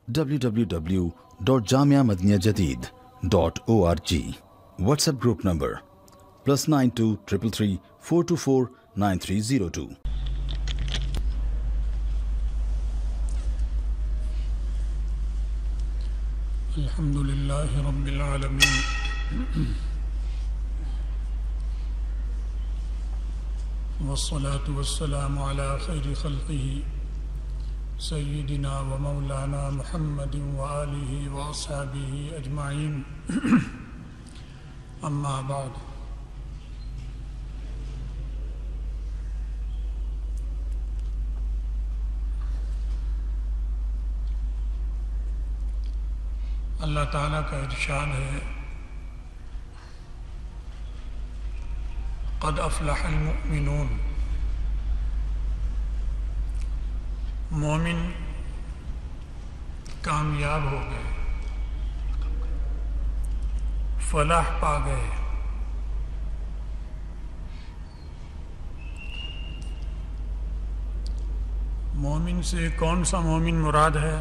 www.jamiamadiniyajadid.org. WhatsApp group number +92 333 424 9302. الحمدللہ رب العالمین والصلاة والسلام على خیر خلقہ سیدنا و مولانا محمد وآلہ واصحابہ اجمعین اما بعد. اللہ تعالیٰ کا ارشاد ہے قد افلح المؤمنون. مومن کامیاب ہو گئے، فلاح پا گئے. مومن سے کون سا مومن مراد ہے؟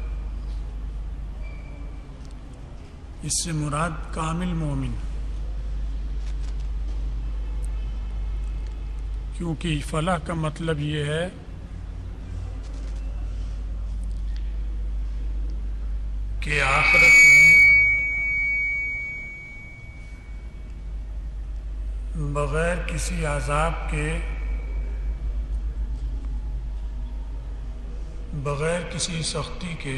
اس سے مراد کامل مومن، کیونکہ فلاح کا مطلب یہ ہے کہ آخرت میں بغیر کسی عذاب کے، بغیر کسی سختی کے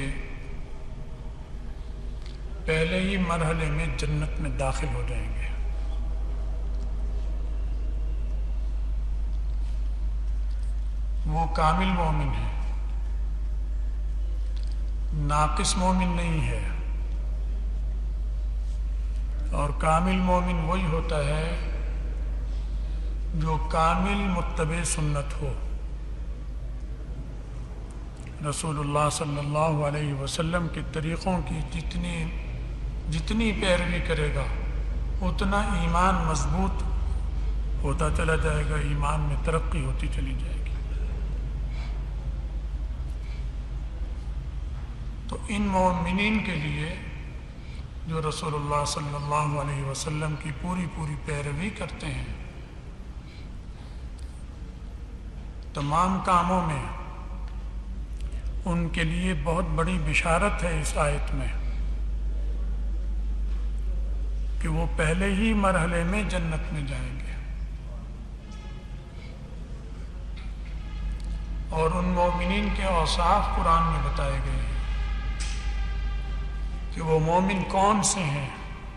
پہلے ہی مرحلے میں جنت میں داخل ہو جائیں گے. وہ کامل مومن ہے، ناقص مومن نہیں ہے. اور کامل مومن وہی ہوتا ہے جو کامل متبع سنت ہو. رسول اللہ صلی اللہ علیہ وسلم کے طریقوں کی جتنی پیروی کرے گا اتنا ایمان مضبوط ہوتا چلا جائے گا، ایمان میں ترقی ہوتی چلی جائے گی. تو ان مومنین کے لیے جو رسول اللہ صلی اللہ علیہ وسلم کی پوری پیروی کرتے ہیں، تمام کاموں میں ان کے لیے بہت بڑی بشارت ہے اس آیت میں کہ وہ پہلے ہی مرحلے میں جنت میں جائیں گے. اور ان مومنین کے اوصاف قرآن میں بتائے گئے ہیں کہ وہ مومن کون سے ہیں.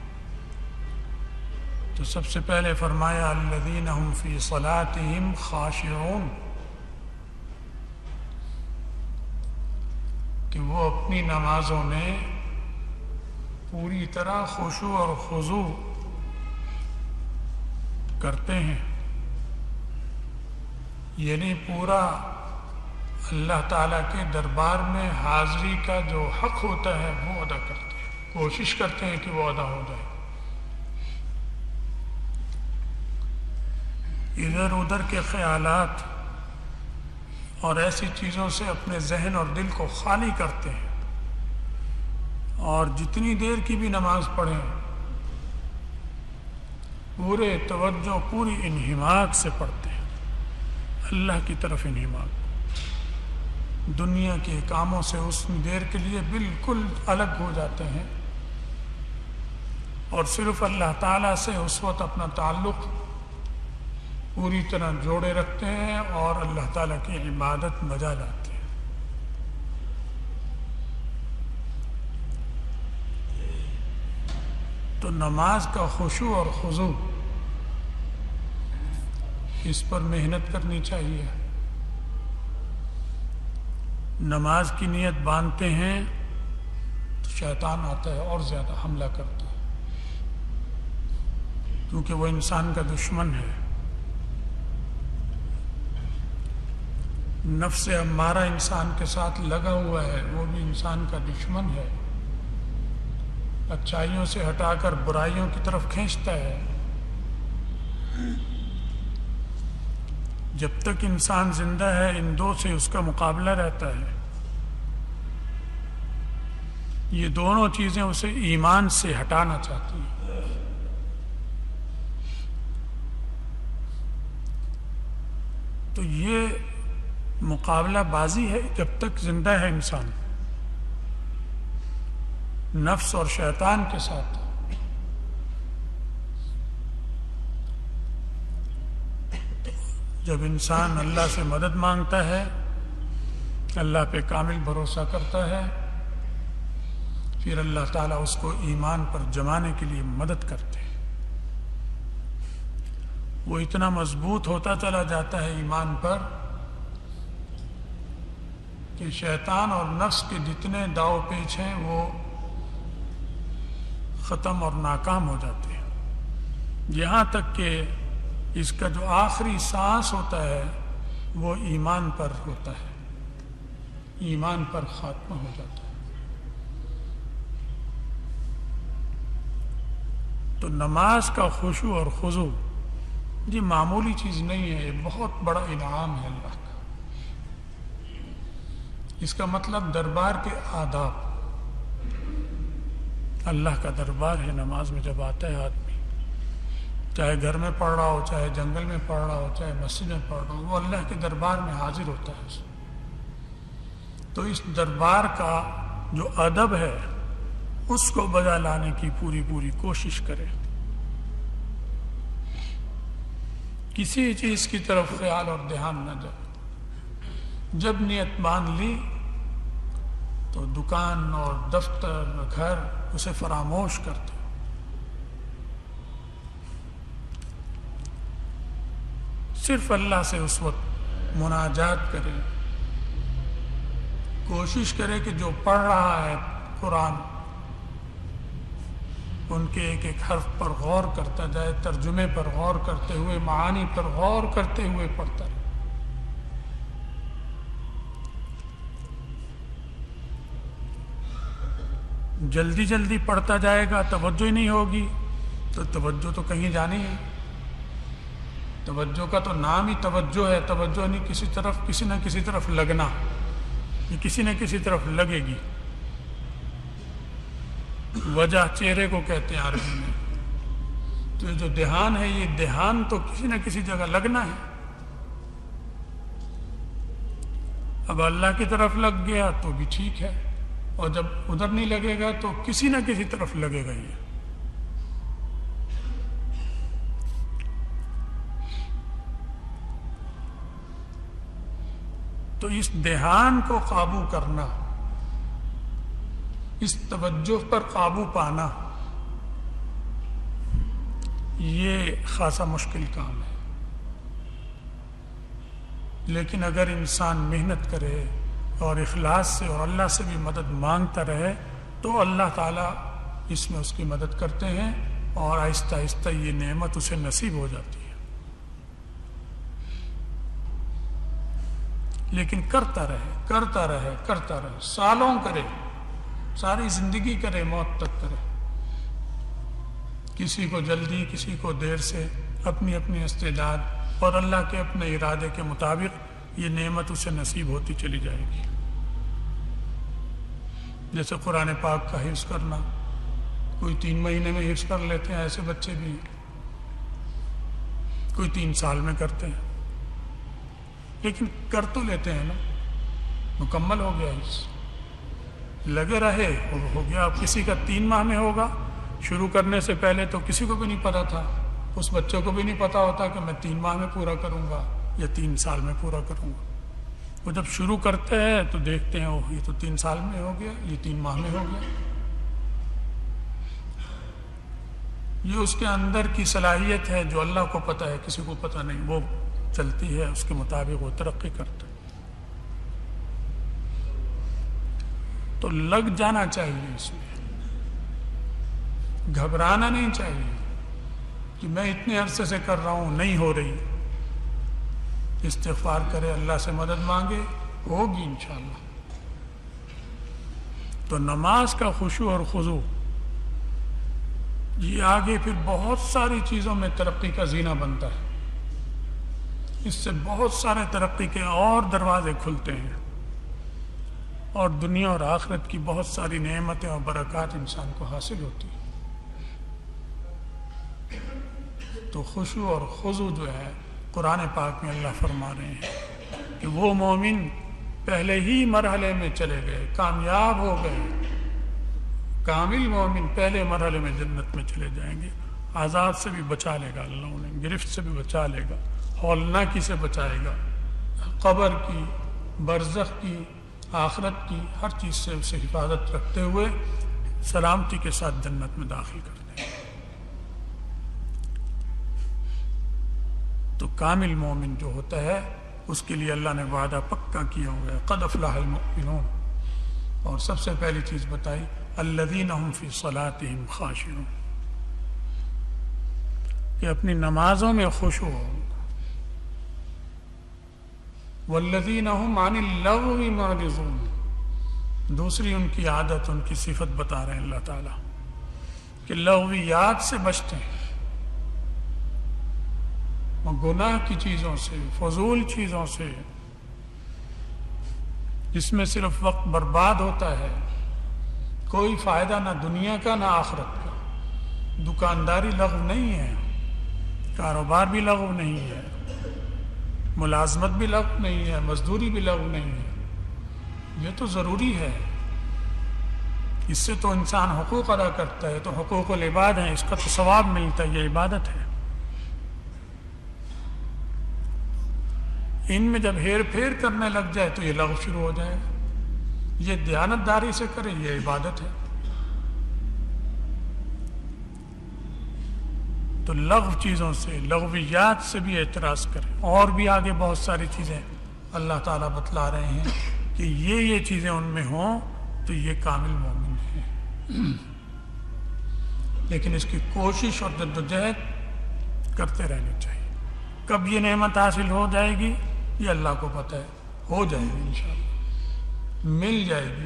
تو سب سے پہلے فرمایا الذین هم فی صلاتهم خاشعون، کہ وہ اپنی نمازوں میں پوری طرح خشوع اور خضوع کرتے ہیں. یعنی پورا اللہ تعالیٰ کے دربار میں حاضری کا جو حق ہوتا ہے وہ ادا کرتے ہیں، کوشش کرتے ہیں کہ وہ ادا ہو جائے. ادھر ادھر کے خیالات اور ایسی چیزوں سے اپنے ذہن اور دل کو خالی کرتے ہیں، اور جتنی دیر کی بھی نماز پڑھیں پورے توجہ، پوری انہماک سے پڑھتے ہیں، اللہ کی طرف انہماک. دنیا کے کاموں سے اس دیر کے لیے بالکل الگ ہو جاتے ہیں اور صرف اللہ تعالیٰ سے اس وقت اپنا تعلق پوری طرح جوڑے رکھتے ہیں اور اللہ تعالیٰ کی عبادت بجا لاتے ہیں. تو نماز کا خشوع اور خضوع اس پر محنت کرنی چاہیے. نماز کی نیت باندھتے ہیں تو شیطان آتا ہے اور زیادہ حملہ کرتا ہے، کیونکہ وہ انسان کا دشمن ہے. نفس امارہ انسان کے ساتھ لگا ہوا ہے، وہ بھی انسان کا دشمن ہے. اچھائیوں سے ہٹا کر برائیوں کی طرف کھینچتا ہے. جب تک انسان زندہ ہے ان دو سے اس کا مقابلہ رہتا ہے. یہ دونوں چیزیں اسے ایمان سے ہٹانا چاہتی ہیں۔ تو یہ مقابلہ بازی ہے جب تک زندہ ہے انسان، نفس اور شیطان کے ساتھ۔ جب انسان اللہ سے مدد مانگتا ہے، اللہ پہ کامل بھروسہ کرتا ہے، پھر اللہ تعالیٰ اس کو ایمان پر جمانے کے لیے مدد کرتے ہیں۔ وہ اتنا مضبوط ہوتا چلا جاتا ہے ایمان پر کہ شیطان اور نفس کے جتنے داؤ پیچ ہیں وہ ختم اور ناکام ہو جاتے ہیں، یہاں تک کہ اس کا جو آخری سانس ہوتا ہے وہ ایمان پر ہوتا ہے، ایمان پر خاتمہ ہو جاتا ہے۔ تو نماز کا خشوع اور خضوع یہ معمولی چیز نہیں ہے، یہ بہت بڑا انعام ہے اللہ کا۔ اس کا مطلب دربار کے آداب، اللہ کا دربار ہے نماز میں جب آتا ہے آدمی، چاہے گھر میں پڑھ رہا ہو، چاہے جنگل میں پڑھ رہا ہو، چاہے مسجد میں پڑھ رہا ہو، وہ اللہ کے دربار میں حاضر ہوتا ہے۔ تو اس دربار کا جو ادب ہے اس کو بجا لانے کی پوری کوشش کرے، کسی چیز کی طرف خیال اور دھیان نہ جائے۔ جب نیت باندھ لی تو دکان اور دفتر گھر اسے فراموش کرتے، صرف اللہ سے اس وقت مناجات کرے، کوشش کرے کہ جو پڑھ رہا ہے قرآن ان کے ایک ایک حرف پر غور کرتا جائے، ترجمے پر غور کرتے ہوئے، معانی پر غور کرتے ہوئے پڑھتا رہے۔ جلدی پڑھتا جائے گا، توجہ ہی نہیں ہوگی تو توجہ تو کہیں جانی ہے۔ توجہ کا تو نام ہی توجہ ہے، توجہ نہیں کسی نہ کسی طرف لگنا، یہ کسی نہ کسی طرف لگے گی۔ وجہ چہرے کو کہتے ہیں عربی میں، تو یہ جو دھیان ہے یہ دھیان تو کسی نہ کسی جگہ لگنا ہے۔ اب اللہ کی طرف لگ گیا تو بھی ٹھیک ہے، اور جب ادھر نہیں لگے گا تو کسی نہ کسی طرف لگے گا یہ۔ تو اس دھیان کو قابو کرنا، اس توجہ پر قابو پانا، یہ خاصا مشکل کام ہے۔ لیکن اگر انسان محنت کرے اور اخلاص سے اور اللہ سے بھی مدد مانگتا رہے تو اللہ تعالیٰ اس میں اس کی مدد کرتے ہیں، اور آہستہ آہستہ یہ نعمت اسے نصیب ہو جاتی ہے۔ لیکن کرتا رہے، سالوں کرے، ساری زندگی کرے، موت تک کرے، کسی کو جلدی، کسی کو دیر سے، اپنی استعداد اور اللہ کے اپنے ارادے کے مطابق یہ نعمت اسے نصیب ہوتی چلی جائے گی۔ جیسے قرآن پاک کا حفظ کرنا، کوئی 3 مہینے میں حفظ کر لیتے ہیں، ایسے بچے بھی ہیں، کوئی 3 سال میں کرتے ہیں، لیکن کر تو لیتے ہیں نا، مکمل ہو گیا حفظ، لگے رہے ہو گیا۔ اب کسی کا 3 ماہ میں ہوگا، شروع کرنے سے پہلے تو کسی کو بھی نہیں پتا تھا، اس بچے کو بھی نہیں پتا ہوتا کہ میں 3 ماہ میں پورا کروں گا یا 3 سال میں پورا کروں گا۔ وہ جب شروع کرتے ہیں تو دیکھتے ہیں یہ تو 3 سال میں ہو گیا، یہ 3 ماہ میں ہو گیا۔ یہ اس کے اندر کی صلاحیت ہے جو اللہ کو پتہ ہے، کسی کو پتہ نہیں، وہ چلتی ہے، اس کے مطابق وہ ترقی کرتا ہے۔ تو لگ جانا چاہیے، اس میں گھبرانا نہیں چاہیے کہ میں اتنے عرصے سے کر رہا ہوں نہیں ہو رہی۔ استغفار کرے، اللہ سے مدد مانگے، ہوگی انشاءاللہ۔ تو نماز کا خشوع اور خضوع یہ آگے پھر بہت ساری چیزوں میں ترقی کا زینہ بنتا ہے، اس سے بہت سارے ترقی کے اور دروازے کھلتے ہیں، اور دنیا اور آخرت کی بہت ساری نعمتیں اور برکات انسان کو حاصل ہوتی ہیں۔ تو خشوع اور خضوع جو ہے قرآن پاک میں اللہ فرما رہے ہیں کہ وہ مومن پہلے ہی مرحلے میں چلے گئے، کامیاب ہو گئے۔ کامل مومن پہلے مرحلے میں جنت میں چلے جائیں گے۔ عذاب سے بھی بچا لے گا اللہ، انہیں گرفت سے بھی بچا لے گا، ہولناکی سے بچائے گا، قبر کی، برزخ کی، آخرت کی، ہر چیز سے اسے حفاظت رکھتے ہوئے سلامتی کے ساتھ جنت میں داخل کر دیں گے۔ تو کامل مومن جو ہوتا ہے اس کے لیے اللہ نے وعدہ پکا کیا ہوا ہے، قد افلح المؤمنون۔ اور سب سے پہلی چیز بتائی الذین هم فی صلاتهم خاشعون، کہ اپنی نمازوں میں خشوع ہو۔ والذین هم عن اللغو معرضون، دوسری ان کی عادت، ان کی صفت بتا رہے ہیں اللہ تعالیٰ کہ لغویات سے بچتے ہیں، گناہ کی چیزوں سے، فضول چیزوں سے، جس میں صرف وقت برباد ہوتا ہے، کوئی فائدہ نہ دنیا کا نہ آخرت کا۔ دکانداری لغو نہیں ہے، کاروبار بھی لغو نہیں ہے، ملازمت بھی لغو نہیں ہے، مزدوری بھی لغو نہیں ہے۔ یہ تو ضروری ہے، اس سے تو انسان حقوق ادا کرتا ہے، تو حقوق العباد ہیں، اس کا تو ثواب ملتا ہے، یہ عبادت ہے۔ ان میں جب ہیر پھیر کرنے لگ جائے تو یہ لغو شروع ہو جائے گا۔ یہ دیانتداری سے کرے، یہ عبادت ہے۔ تو لغو چیزوں سے، لغویات سے بھی اعتراض کریں۔ اور بھی آگے بہت ساری چیزیں اللہ تعالیٰ بتلا رہے ہیں کہ یہ چیزیں ان میں ہوں تو یہ کامل مومن ہیں۔ لیکن اس کی کوشش اور جدوجہد کرتے رہنی چاہیے۔ کب یہ نعمت حاصل ہو جائے گی یہ اللہ کو پتہ ہے، ہو جائے گی انشاءاللہ، مل جائے گی۔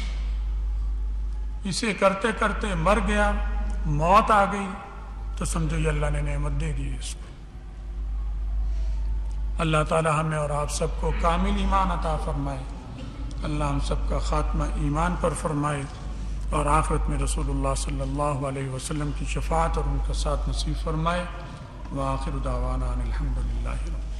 اسے کرتے کرتے مر گیا، موت آ گئی، تو سمجھو یہ اللہ نے نعمت دے دی اس کو۔ اللہ تعالی ہمیں اور آپ سب کو کامل ایمان عطا فرمائے، اللہ ہم سب کا خاتمہ ایمان پر فرمائے، اور آخرت میں رسول اللہ صلی اللہ علیہ وسلم کی شفاعت اور ان کا ساتھ نصیب فرمائے۔ وآخر دعوانا ان الحمد للہ رب